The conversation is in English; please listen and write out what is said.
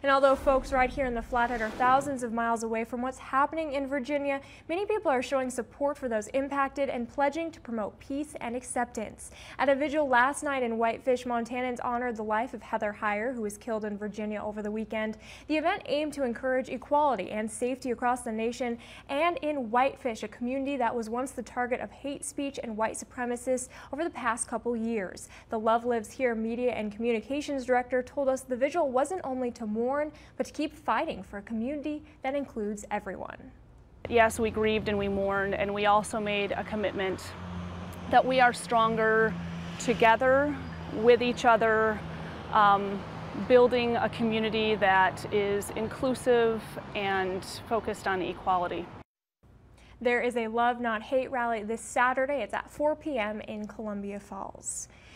And although folks right here in the Flathead are thousands of miles away from what's happening in Virginia, many people are showing support for those impacted and pledging to promote peace and acceptance. At a vigil last night in Whitefish, Montanans honored the life of Heather Heyer, who was killed in Virginia over the weekend. The event aimed to encourage equality and safety across the nation, and in Whitefish, a community that was once the target of hate speech and white supremacists over the past couple years. The Love Lives Here Media and Communications Director told us the vigil wasn't only to mourn, but to keep fighting for a community that includes everyone. Yes, we grieved and we mourned, and we also made a commitment that we are stronger together with each other, building a community that is inclusive and focused on equality. There is a Love Not Hate rally this Saturday. It's at 4 p.m. in Columbia Falls.